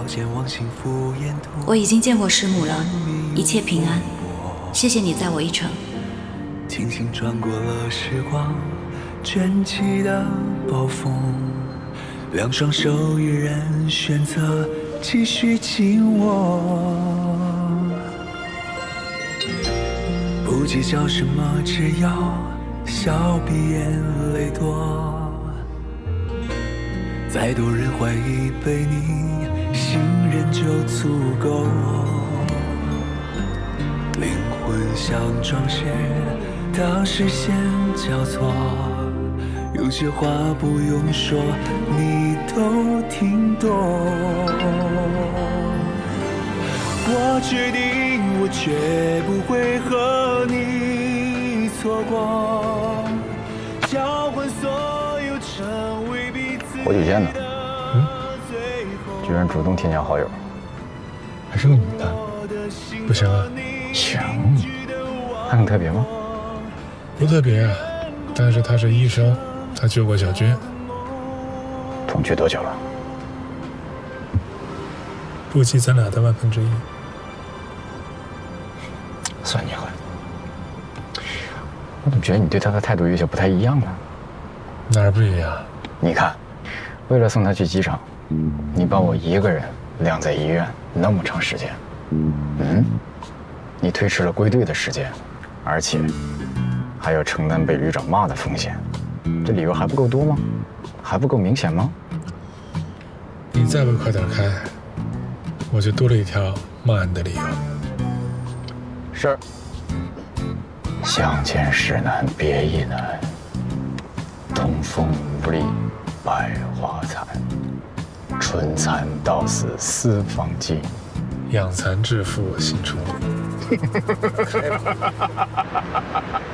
我已经见过师母了，一切平安，谢谢你载我一程。 轻轻穿过了时光卷起的暴风，两双手依然选择继续紧握，不计较什么，只要笑比眼泪多。再多人怀疑，被你信任就足够。灵魂像装鞋，到视线交错，有些话不用说，你都听懂。我决定，我绝不会和你错过，交换所有，成为彼此。 好久见呢，居然主动添加好友， 还是个女的，不行啊？ 行，还很特别吗？ 不特别啊，但是他是医生，他救过小军。 同居多久了？ 不及咱俩的1/1000。 算你狠！我怎么觉得你对他的态度有些不太一样呢？ 哪儿不一样？ 你看，为了送他去机场，你把我一个人晾在医院那么长时间，你推迟了归队的时间，而且还要承担被旅长骂的风险，这理由还不够多吗？还不够明显吗？ 你再不快点开，我就多了一条骂你的理由。 是。相见时难别亦难，东风无力百花残，春蚕到死丝方尽， 养蚕致富心中苦。开吧。